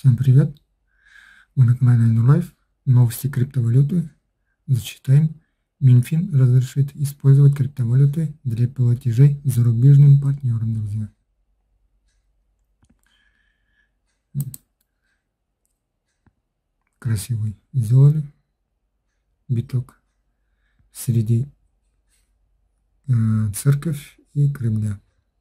Всем привет! Мы на канале InnoLife. Новости криптовалюты. Зачитаем. Минфин разрешит использовать криптовалюты для платежей зарубежным партнерам, друзья. Красивый сделали биток среди церковь и Кремля.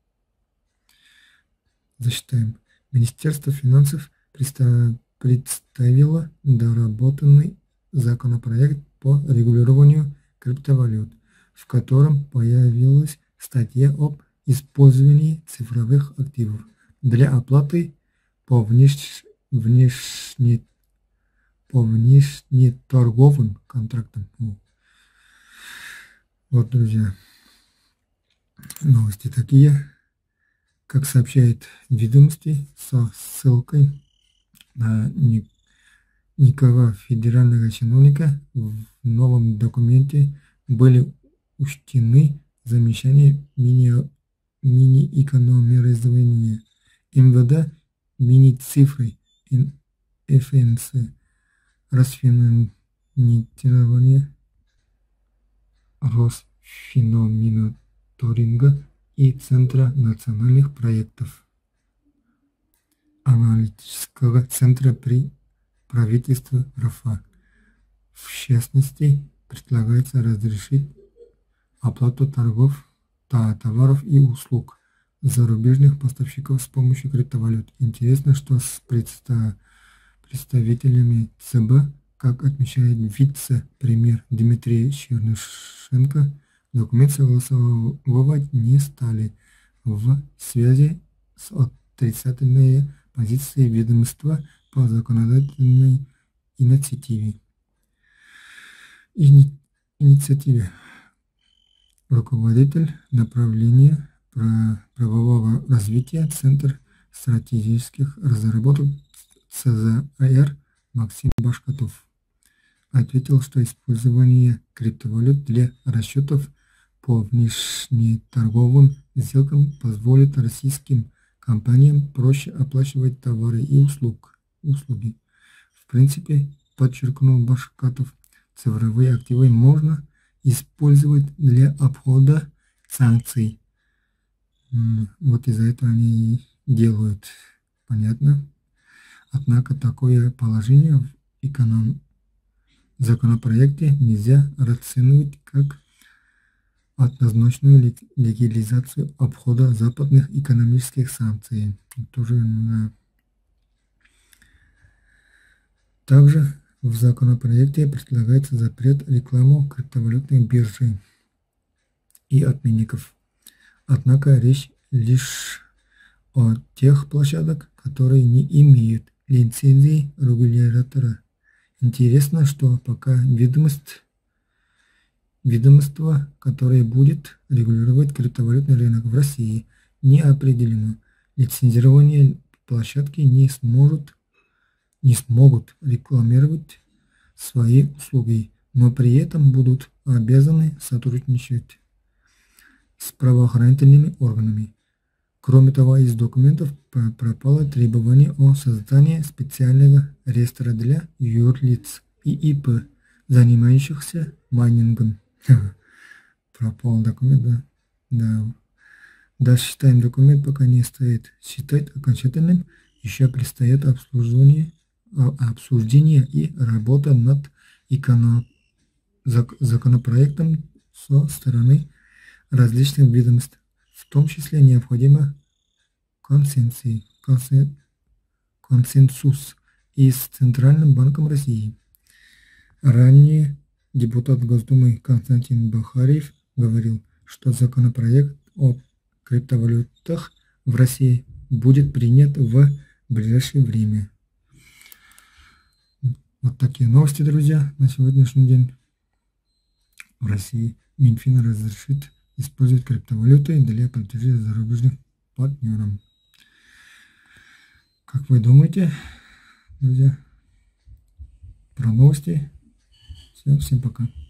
Зачитаем. Министерство финансов представило доработанный законопроект по регулированию криптовалют, в котором появилась статья об использовании цифровых активов для оплаты по внешнеторговым контрактам. Вот, друзья, новости такие. Как сообщает ведомости со ссылкой на некого федерального чиновника, в новом документе были учтены замечания мини-экономизирования МВД, мини-цифры ФНС, расфинансирование Росфинмониторинга и Центра национальных проектов, аналитического центра при правительстве РФ. В частности, предлагается разрешить оплату товаров и услуг зарубежных поставщиков с помощью криптовалют. Интересно, что с представителями ЦБ, как отмечает вице-премьер Дмитрий Чернышенко, документ согласовывать не стали в связи с отрицательной позицией ведомства по законодательной инициативе. Руководитель направления правового развития Центр стратегических разработок ЦЗР Максим Башкатов ответил, что использование криптовалют для расчетов по внешнеторговым сделкам позволит российским компаниям проще оплачивать товары и услуги. В принципе, подчеркнул Башкатов, цифровые активы можно использовать для обхода санкций. Вот из-за этого они и делают. Понятно? Однако такое положение в законопроекте нельзя расценивать как однозначную легализацию обхода западных экономических санкций. Также в законопроекте предлагается запрет рекламы криптовалютных биржей и обменников. Однако речь лишь о тех площадках, которые не имеют лицензии регулятора. Интересно, что пока ведомство, которое будет регулировать криптовалютный рынок в России, не определено. Лицензирование площадки не смогут рекламировать свои услуги, но при этом будут обязаны сотрудничать с правоохранительными органами. Кроме того, из документов пропало требование о создании специального реестра для юрлиц и ИП, занимающихся майнингом. Пропал документ, да. Дальше считаем, документ пока не стоит считать окончательным, еще предстоит обсуждение и работа над законопроектом со стороны различных ведомств. В том числе необходимо консенсус и с Центральным банком России. Ранее депутат Госдумы Константин Бахарев говорил, что законопроект о криптовалютах в России будет принят в ближайшее время. Вот такие новости, друзья, на сегодняшний день. В России Минфин разрешит использовать криптовалюты для платежей зарубежным партнерам. Как вы думаете, друзья, про новости? Всем пока.